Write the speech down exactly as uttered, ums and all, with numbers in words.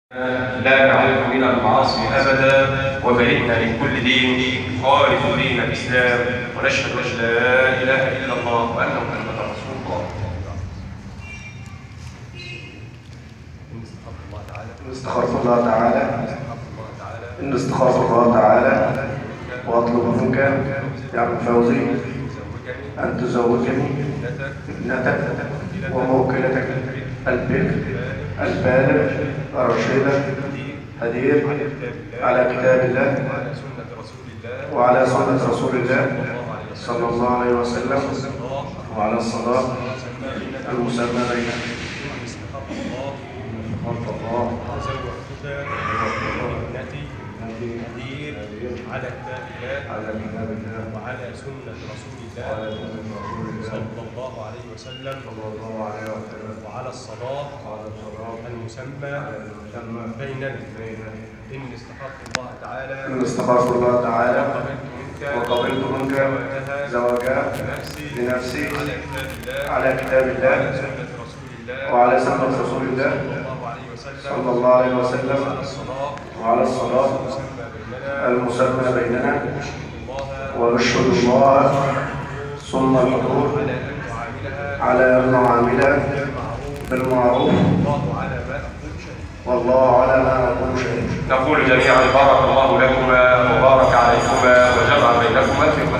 لا نعرف من المعاصي أبدا، وبرئنا من كل دين خالف دين الإسلام، ونشهد أن لا إله إلا الله وأن محمدا رسول الله. إن استخاف الله تعالى إن استخاف الله تعالى وأطلب منك يا عم فوزي أن تزوجني ابنتك وموكلتك البكر البالغ الرشيدة هدير على كتاب الله وعلى سنة رسول الله صلى الله عليه وسلم وعلى الصلاة المسمى بيننا. هدير على كتاب الله وعلى سنة رسول الله صلى الله عليه وسلم وعلى الصلاة المسمى بيننا. إن استخاف الله تعالى إن استخاف الله تعالى وقبلت منك زواجها بنفسي على كتاب الله وعلى سنة رسول الله صلى الله عليه وسلم وعلى الصلاة المسمى بيننا. ونشهد الله ثم الحضور على أن نعاملها بالمعروف والله على ما نقول شهيد. نقول جميعا بارك الله لكما وبارك عليكما وجمع بينكما في